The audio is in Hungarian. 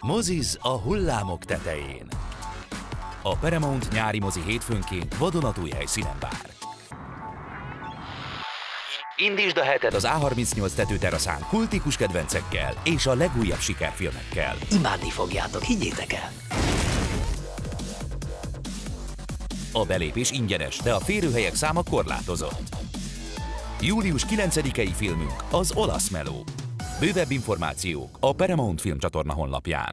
Moziz a hullámok tetején. A Paramount nyári mozi hétfőnként vadonatúj helyszínen vár. Indítsd a heted az A38 tetőteraszán kultikus kedvencekkel és a legújabb sikerfilmekkel. Imádni fogjátok, higgyétek el! A belépés ingyenes, de a férőhelyek száma korlátozott. Július 9-i filmünk az Olasz Meló. Bővebb információk a Paramount Film csatorna honlapján.